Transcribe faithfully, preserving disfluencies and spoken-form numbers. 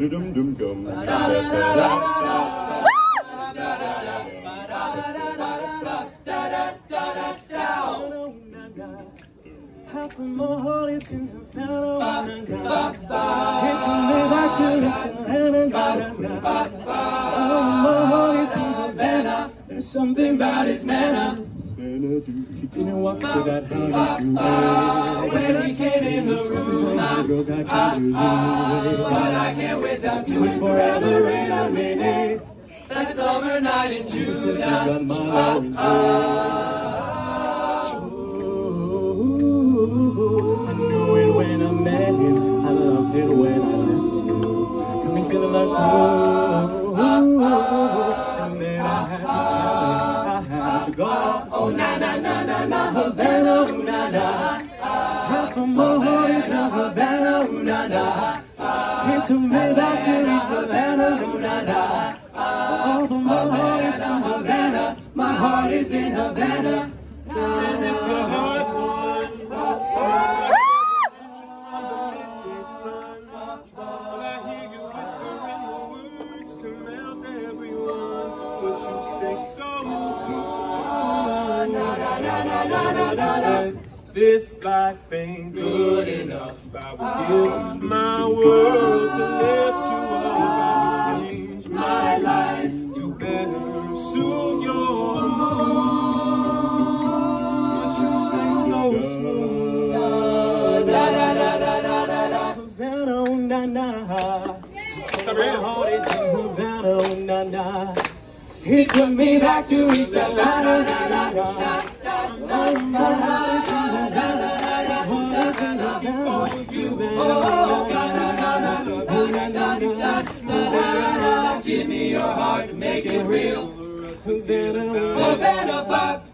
How come my heart is in Havana? It took me back to Havana. Oh, my heart is in Havana. There's something about his manner. He didn't walk without how to do it. When he came in the room, I, girls, I I, can't do I, but I can't without doing forever in a minute. That summer night in June. This is got my orange I knew it when I met him. I loved it when I left you. Got me feeling like oh, oh, oh, and then I had to tell him I had to go. Oh na na na na na Havana, ooh na na. How come my heart is in Havana, ooh na na. He took me back to East Havana, ooh na na. Oh, but my heart is in Havana, my heart is in Havana. and it's a hard one. I hear you whispering the words to melt everyone, but you stay so cool. This life ain't good enough. I would give my world to lift you up. I would change my life to better suit your mood. But you stay so smooth. Da da da da da da da. Havana, oh na na. My heart is in Havana, oh na na. He took me back to East Havana. My heart is in Havana. Give me your heart, make it real. Havana, Havana, pop.